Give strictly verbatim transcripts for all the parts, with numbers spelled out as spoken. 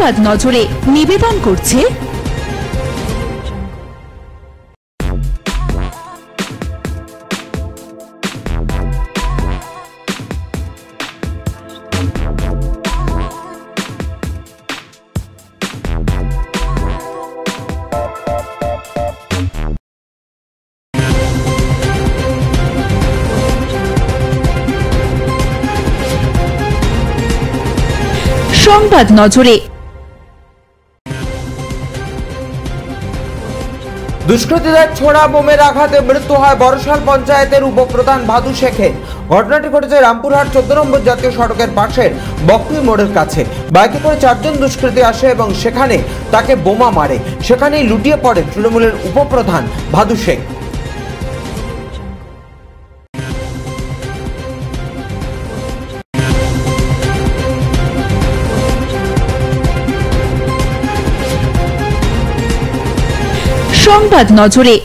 সংবাদ নজরে নিবেদন করছে সংবাদ নজরে। দুষ্কৃতীদের ছোড়া বোমের আঘাতে মৃত্যু হয় বড়শাল পঞ্চায়েতের উপপ্রধান ভাদু শেখের। ঘটনাটি ঘটেছে রামপুরহাট চোদ্দ নম্বর জাতীয় সড়কের পাশের বকটুই মোড়ের কাছে। বাইকে করে চারজন দুষ্কৃতী আসে এবং সেখানে তাকে বোমা মারে। সেখানেই লুটিয়ে পড়ে তৃণমূলের উপপ্রধান ভাদু শেখ। সংবাদ নজরে।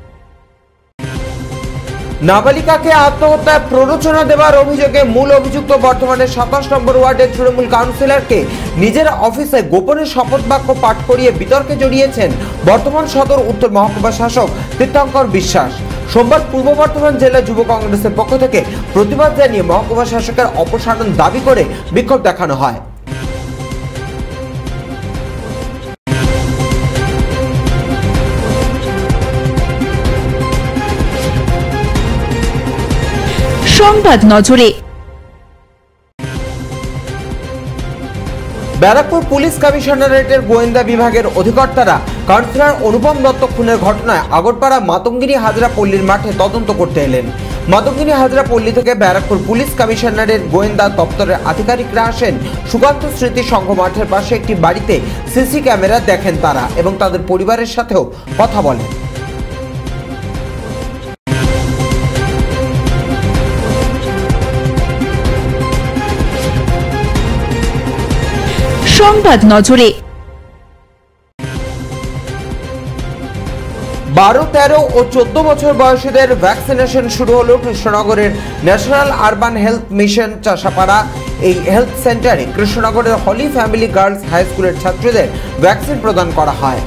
নাবালিকাকে আত্মহত্যায় প্ররোচনা দেওয়ার অভিযোগে মূল অভিযুক্ত বর্তমানে সাতাশ নম্বর ওয়ার্ডের তৃণমূল কাউন্সিলরকে নিজের অফিসে গোপনে শপথ বাক্য পাঠ করিয়ে বিতর্কে জড়িয়েছেন বর্তমান সদর উত্তর মহকুমা শাসক তীর্থঙ্কর বিশ্বাস। সোমবার পূর্ব বর্ধমান জেলা যুব কংগ্রেসের পক্ষ থেকে প্রতিবাদ জানিয়ে মহকুমা শাসকের অপসারণ দাবি করে বিক্ষোভ দেখানো হয়। সংবাদ নজরে। ব্যারাকপুর পুলিশ কমিশনারেটের গোয়েন্দা বিভাগের অধিকর্তারা কাউন্সিলর অনুপম দত্ত খুনের ঘটনায় আগরপাড়া মাতঙ্গিনী হাজরা পল্লীর মাঠে তদন্ত করতে এলেন। মাতঙ্গিনী হাজরা পল্লী থেকে ব্যারাকপুর পুলিশ কমিশনারের গোয়েন্দা দপ্তরের আধিকারিকরা আসেন সুকান্ত স্মৃতি সংঘ মাঠের পাশে একটি বাড়িতে সিসি ক্যামেরা দেখেন তারা এবং তাদের পরিবারের সাথেও কথা বলেন। সংবাদ নজরে। বারো তেরো ও চোদ্দ বছর বয়সীদের ভ্যাকসিনেশন শুরু হলো কৃষ্ণনগরের national urban health mission Chashapara. এই হেলথ সেন্টারে কৃষ্ণনগরের হলি ফ্যামিলি গার্লস হাই স্কুলের ছাত্রীদের ভ্যাকসিন প্রদান করা হয়।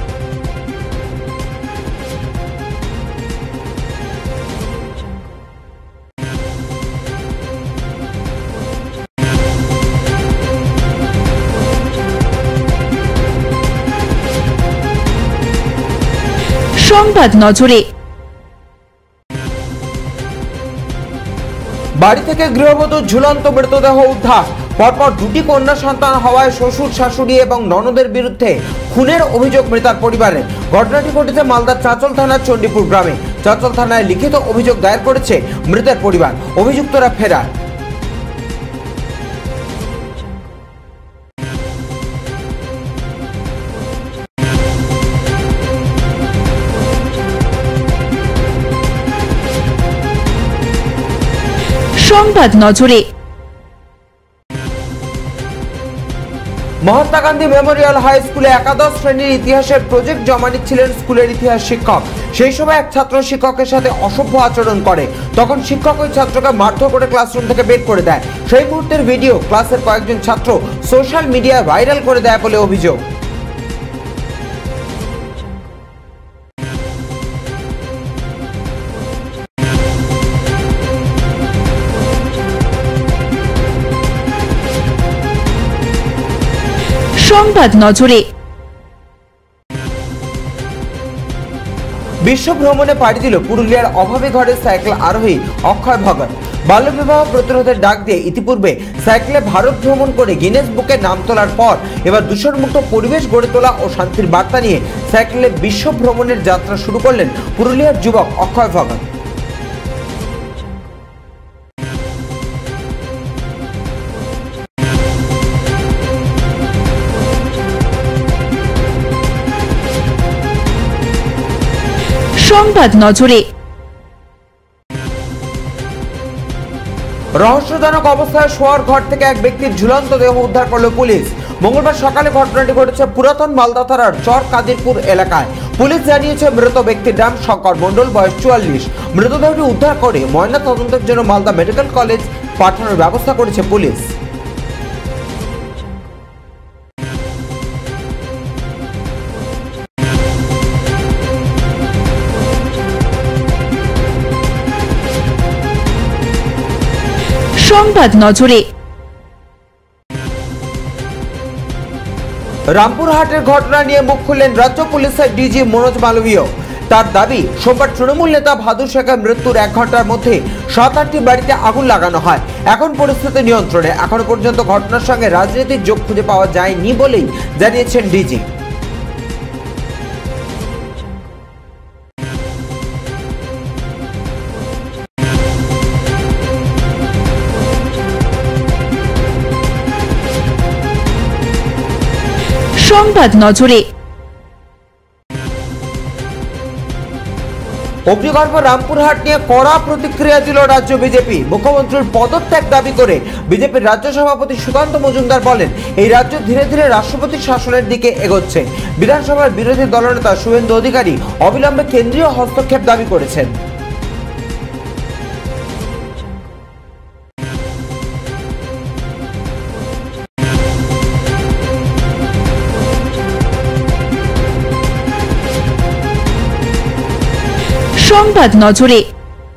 সংবাদ নজরে। বাড়ি থেকে গৃহবধূর ঝুলন্ত মৃতদেহ উদ্ধার। পরপর দুটি কন্যা সন্তান হওয়ায় শ্বশুর শাশুড়ি এবং ননদের বিরুদ্ধে খুনের অভিযোগ মৃতার পরিবারের। ঘটনাটি ঘটেছে মালদার চাঁচল থানার চণ্ডীপুর গ্রামে। চাঁচল থানায় লিখিত অভিযোগ দায়ের করেছে মৃতের পরিবার। অভিযুক্তরা ফেরার। সংবাদ নজরে। মহাত্মা গান্ধী মেমোরিয়াল হাই স্কুলে একাদশ শ্রেণীর ইতিহাসের প্রজেক্ট জমা নিচ্ছিলেন স্কুলের ইতিহাস শিক্ষক। সেই সময় এক ছাত্র শিক্ষকের সাথে অসভ্য আচরণ করে। তখন শিক্ষক ওই ছাত্রকে মারধর করে ক্লাসরুম থেকে বের করে দেয়। সেই মুহূর্তের ভিডিও ক্লাসের কয়েকজন ছাত্র সোশ্যাল মিডিয়ায় ভাইরাল করে দেয় বলে অভিযোগ। সংবাদ নজরে। বিশ্ব ভ্রমণে পাড়ি দিল পুরুলিয়ার অভাবী ঘরের সাইকেল আরোহী অক্ষয় ভগত। বাল্যবিবাহ প্রতিরোধের ডাক দিয়ে ইতিপূর্বে সাইকেলে ভারত ভ্রমণ করে গিনেস বুকে নাম তোলার পর এবার দূষণমুক্ত পরিবেশ গড়ে তোলা ও শান্তির বার্তা নিয়ে সাইকেলে বিশ্ব ভ্রমণের যাত্রা শুরু করলেন পুরুলিয়ার যুবক অক্ষয় ভগত। সংবাদ নজরে। রহস্যজনক অবস্থায় শোয়ার ঘর থেকে এক ব্যক্তির ঝুলন্ত দেহ উদ্ধার করল পুলিশ। মঙ্গলবার সকালে ঘটনাটি ঘটেছে পুরাতন মালদা থানার চর কাদিরপুর এলাকায়। পুলিশ জানিয়েছে মৃত ব্যক্তির নাম শঙ্কর মণ্ডল, বয়স চুয়াল্লিশ। মৃতদেহটি উদ্ধার করে ময়না তদন্তের জন্য মালদা মেডিকেল কলেজ পাঠানোর ব্যবস্থা করেছে পুলিশ। সংবাদ নজরে। রামপুরহাটের ঘটনা নিয়ে মুখ খুললেন রাজ্য পুলিশের ডিজি মনোজ মালবীয়। তার দাবি, সোমবার তৃণমূল নেতা ভাদু শেখের মৃত্যুর এক ঘন্টার মধ্যে সাত আটটি বাড়িতে আগুন লাগানো হয়। এখন পরিস্থিতি নিয়ন্ত্রণে। এখনো পর্যন্ত ঘটনার সঙ্গে রাজনীতির যোগ খুঁজে পাওয়া যায়নি বলেই জানিয়েছেন ডিজি। সংবাদ নজরে। অগ্নিগর্ভ রামপুরহাট নিয়ে কড়া প্রতিক্রিয়া দিল রাজ্য বিজেপি। মুখ্যমন্ত্রীর পদত্যাগ দাবি করে বিজেপির রাজ্য সভাপতি সুকান্ত মজুমদার বলেন, এই রাজ্য ধীরে ধীরে রাষ্ট্রপতির শাসনের দিকে এগোচ্ছে। বিধানসভার বিরোধী দলনেতা শুভেন্দু অধিকারী অবিলম্বে কেন্দ্রীয় হস্তক্ষেপ দাবি করেছেন। সংবাদ নজরে।